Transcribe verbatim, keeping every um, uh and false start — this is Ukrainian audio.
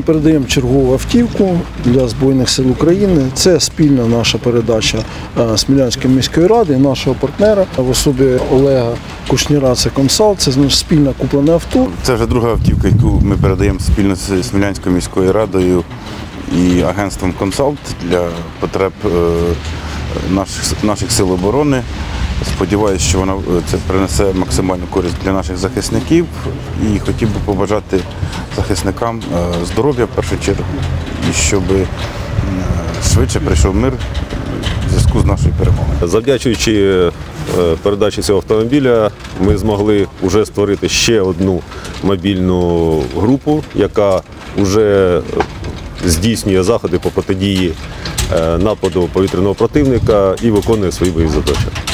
передаємо чергову автівку для Збройних сил України. Це спільна наша передача Смілянської міської ради і нашого партнера в особі Олега Кушніра, це Консалт, це значить, спільно куплене авто. Це вже друга автівка, яку ми передаємо спільно з Смілянською міською радою і агентством Консалт для потреб наших, наших сил оборони. Сподіваюся, що вона це принесе максимальну користь для наших захисників і хотів би побажати захисникам здоров'я в першу чергу і щоб швидше прийшов мир в зв'язку з нашою перемогою. Завдячуючи передачі цього автомобіля, ми змогли вже створити ще одну мобільну групу, яка вже здійснює заходи по протидії нападу повітряного противника і виконує свої бойові задачі.